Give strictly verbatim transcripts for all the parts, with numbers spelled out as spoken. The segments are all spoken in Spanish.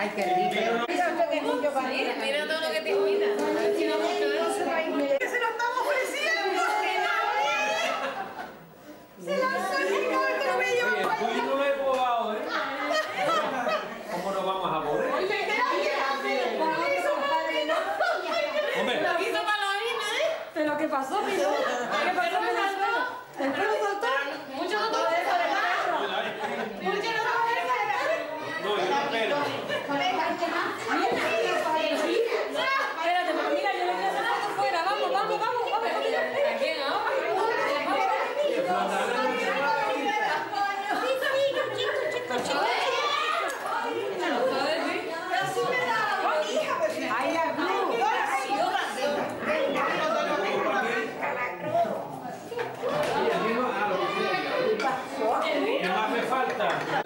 Ay, qué rico. Sí, mira todo lo que te invita. A ver si no mucho de eso. ¡Se lo estamos ofreciendo! ¡Se lanzó el rico que lo veía! Oye, el tuyo no lo he probado, ¿eh? ¿Cómo no vamos a poder? ¡Oye, qué Hombre. Lo hizo Palomina, ¿eh? ¿Pero qué pasó, Pino? ¿Qué pasó? ¿Qué pasó? ¿El pelo soltó? Mucho no te dejo de nada. Mucho no te dejo de nada. No, yo no espero. Espérate, porque mira, yo le voy a hacer fotos fuera. Vamos, vamos, vamos, vamos. ¿A quién ahora? ¡Ay, la cruz! ¿Qué más me falta?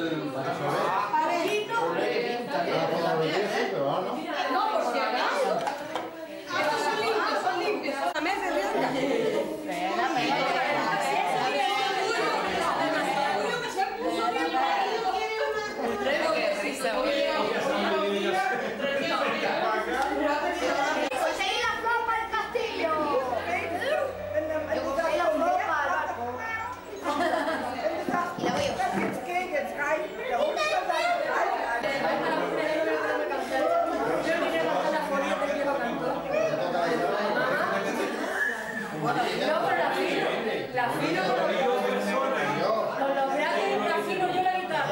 No, por si acaso. Estos son limpios, son limpios. La mesa es Qué risa, Conseguí la flor para el castillo. Yo conseguí la flor para el barco. Y la voy a usar. La fino con los brackets, la fino yo la guitarra.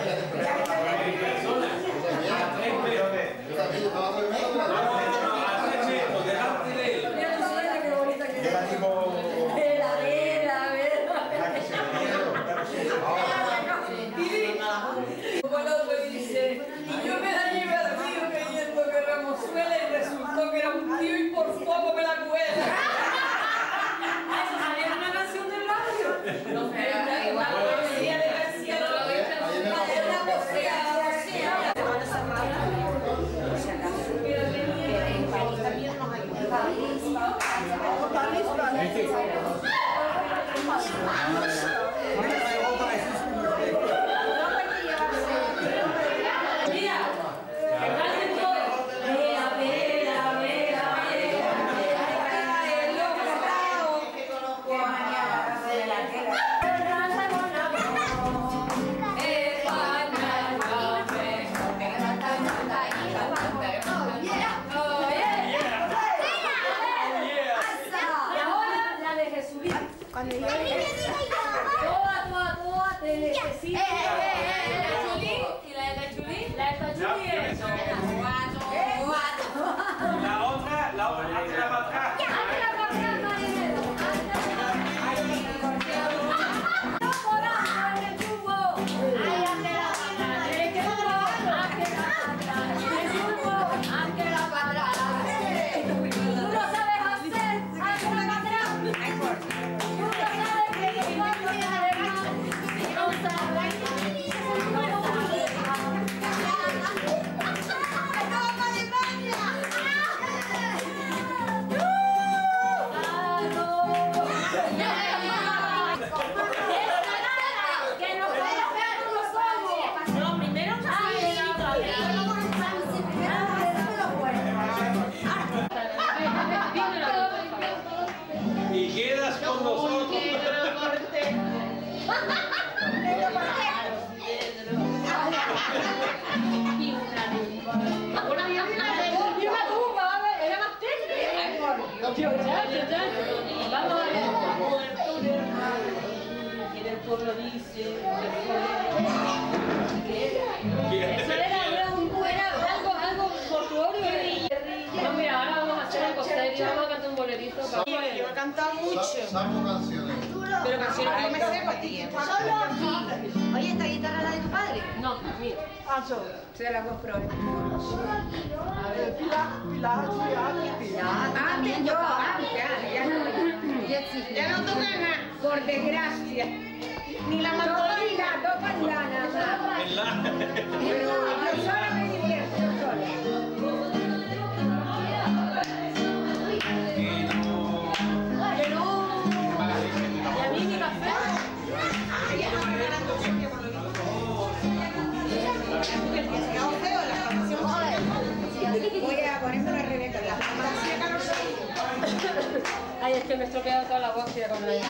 Mira tu suegra, qué bonita que es. Vela, vela, vela. Como el otro dice, y yo me la llevé al río creyendo que era mozuela y resultó que era un tío y por poco me la cuela. ¿Eso salió en una canción del barrio? No, pero igual la melodía de García no lo ves en una posea, posea. Por si acaso, que en París también nos ayuda. Mira, que canten todos. Vela, vela, vela, vela, el loco cacao. Que mañana se la queda. Y ahora la de Jesucristo. Cuando yo Toda, toda, toda te necesito. ¿Y la de Cachulín? La de Cachuli es. La otra, la otra, hazla para atrás. Y quedas con nosotros. Vamos a ver. Y el pueblo dice eso era un era algo algo portuario. No, mira, ahora vamos a hacer algo serio, vamos a cantar un bolerito. Yo he cantado mucho. Saco canciones. Pero canciones que yo me sepa, tía. Solo aquí. Oye, ¿esta guitarra es la de tu padre? No, mira. Ah, yo. Se la compró. A ver, Pilar, Pilar, Pilar. Antes yo, ya, ya no. Ya no toca nada. Por desgracia. Ni la mandolina. Dos bandanas. Pero yo sola me divierto, yo sola. La mínima fe. El día se quedó feo, las canciones. Ay, es que me he estropeado toda la voz, tía, con la...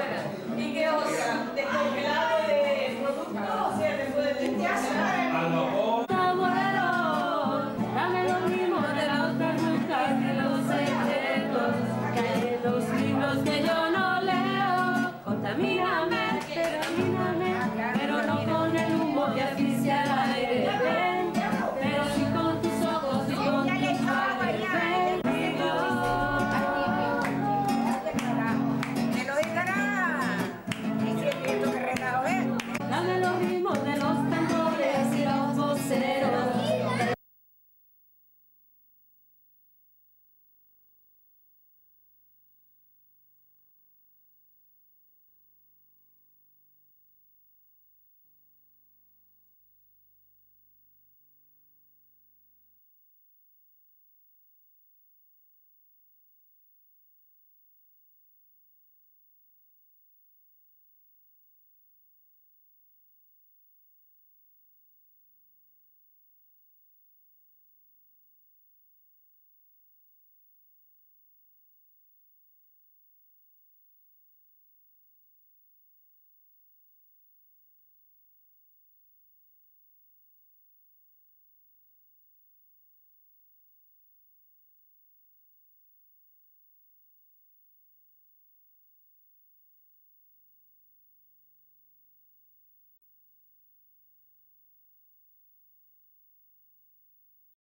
A lo